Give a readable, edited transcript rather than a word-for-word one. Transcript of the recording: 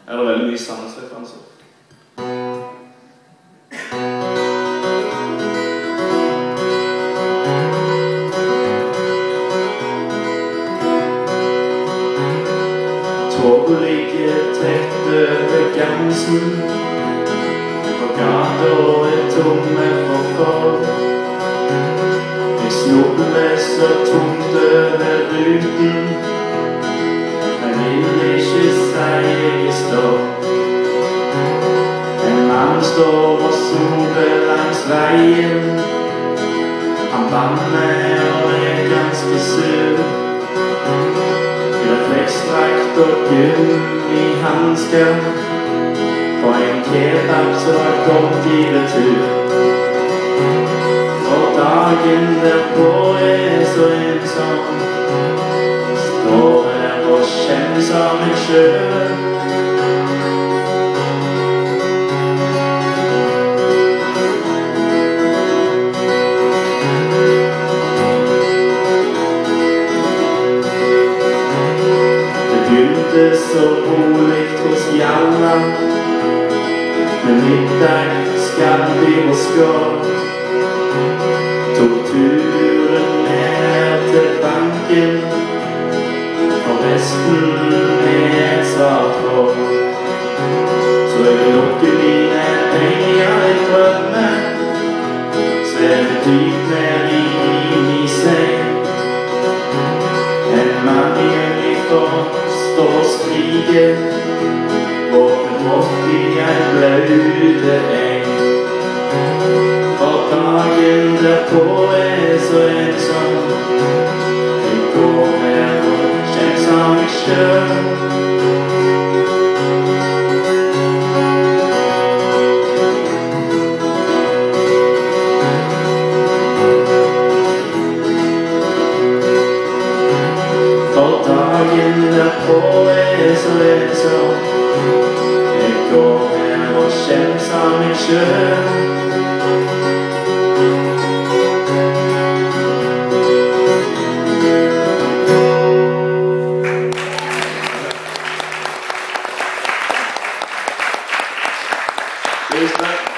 er det veldig mye Sandnes-referanser. Toget ligger tett over Gamsen, og gata er tomme for folk. Jeg snubler så tungt over ruten, jeg vil ikke si jeg står. En mann står og sover langs veien, han banner og er ganske sur. Refleksdrakt og gummihansker på en kebab som har kommet i retur. For dagen derpå er så ensom, står her og kjenner som meg selv. Det så rolig hos Jalla, med middag skal vi og skål. Tok turen ned til banken, og resten er snart råd. Så jeg lukker mine penger i drømme, svever dypt ned i min seng. En mann i uniform står og skriker, våpen opp i en blaude eng. For dagen derpå er så ensom, jeg går her og kjenner som meg selv. Dagen derpå er så ensom, jeg går her og kjenner som meg selv. Tusen takk.